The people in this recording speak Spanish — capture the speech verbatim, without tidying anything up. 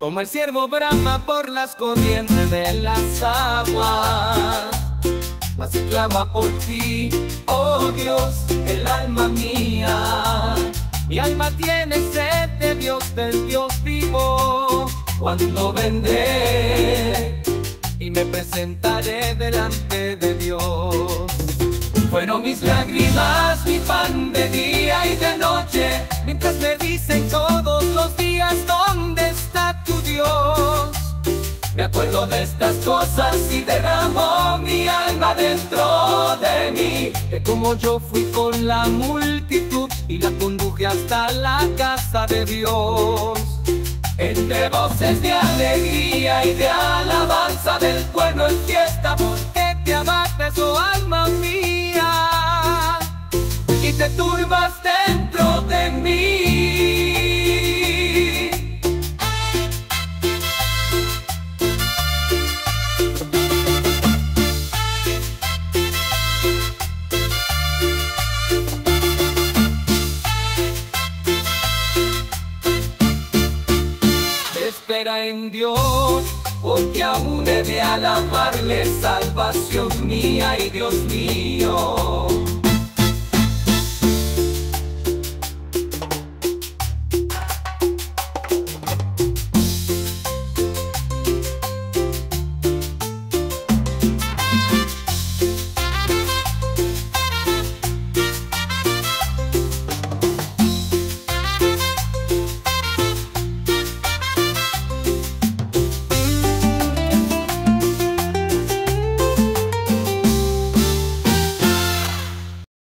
Como el ciervo brama por las corrientes de las aguas, mas clama por ti, oh Dios, el alma mía. Mi alma tiene sed de Dios, del Dios vivo. Cuando vendré y me presentaré delante de Dios. Fueron mis lágrimas, mi pan de día y de noche, mientras me dicen todos los días: ¿dónde está tu Dios? Me acuerdo de estas cosas y derramo mi alma dentro de mí, de cómo yo fui con la multitud y la conduje hasta la casa de Dios. Entre voces de alegría y de alabanza del pueblo en fiesta, porque te abates, oh alma mía, y te turbas dentro de mí. Espera en Dios, porque aún he de alabarle, salvación mía y Dios mío.